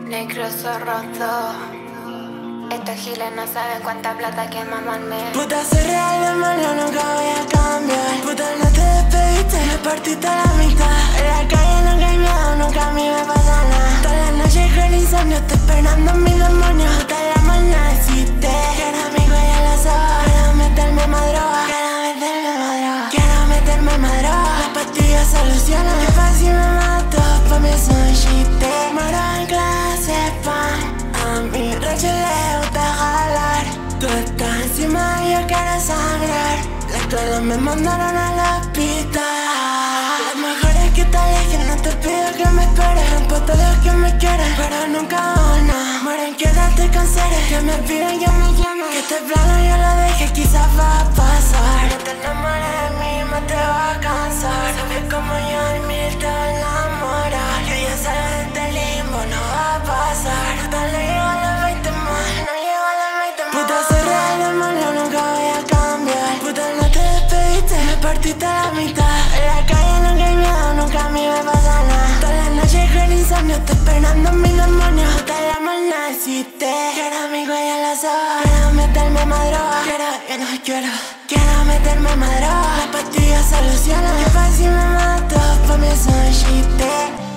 Negro zorroso. Estos giles no saben cuánta plata que mamarme. Puta, soy real, demonio, nunca voy a cambiar. Puta, no te despediste, me partiste a la mitad. En la calle nunca hay miedo, nunca a mí me pasa nada. Todas las noches con insomnio, estoy esperando mi demonio. Puta, la mañana existe. Quiero amigo, ya lo sabes. Quiero meterme más droga. Quiero meterme más droga. Las pastillas solucionan. Que fácil me mato, pa' mí es un chiste. Muero en clase, pan. A mi racha le gusta jalar. Tú estás encima y yo quiero sangrar. Las claras me mandaron al hospital. Las mejores que te alejen, no te pido que me esperes. Rompo todos los que me quieren, pero nunca gana. Mueren, quédate con seres que me piden que me llamen. Que este plano yo lo dejé, quizás va a pasar. No te enamores de mí, más te va a cansar. Sabes como yo y mil te va a enamorar. Que ya salgo de este limbo, no va a pasar. No llego a los 20 más, no llego a los 20 más. Puta, soy real, demonio, nunca voy a cambiar. Puta, no te despediste, me partiste a la mitad. En la calle nunca hay miedo, nunca a mí me pasa nada. Todas las noches con insomnio, estoy esperando mi demonio. Puta, la maldad existe. Quiero amigo, ya lo sabes. Quiero meterme más droga. Quiero meterme más droga. Las pastillas solucionan. Que fácil me mato, pa' mí es un chiste.